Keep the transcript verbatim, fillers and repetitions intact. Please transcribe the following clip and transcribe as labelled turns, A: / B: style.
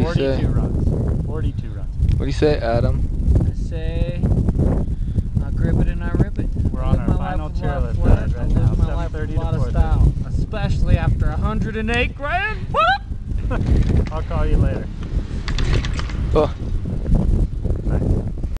A: you say?
B: forty-two runs. forty-two runs.
A: What do you say, Adam?
C: I say, I grip it and I rip it.
B: We're
C: I
B: on
C: live
B: our
C: my
B: final
C: life with a
B: chairlift
C: lot of
B: ride
C: flair.
B: right
C: I
B: now,
C: live my life with
B: seven thirty
C: a lot
B: to
C: of
B: four
C: style, especially after one hundred eight grand.
B: thirty. I'll call you later.
A: Oh.